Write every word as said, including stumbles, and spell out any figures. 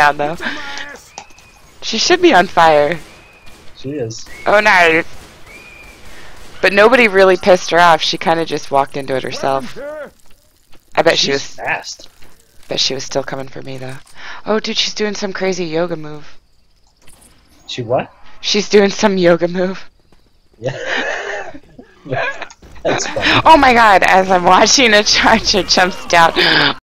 down though. She should be on fire. She is. Oh no. But nobody really pissed her off. She kind of just walked into it herself. I bet she's she was fast. Bet she was still coming for me though. Oh, dude, she's doing some crazy yoga move. She what? She's doing some yoga move. Yeah. That's funny. Oh my god! As I'm watching a charger jumps down.